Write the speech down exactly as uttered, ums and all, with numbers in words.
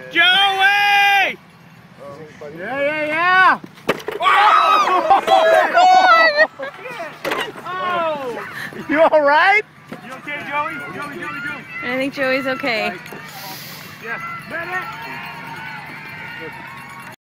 Joey! Yeah, yeah, yeah! Oh! Oh! You all right? You okay, Joey? Joey, Joey, Joey. I think Joey's okay. Yes.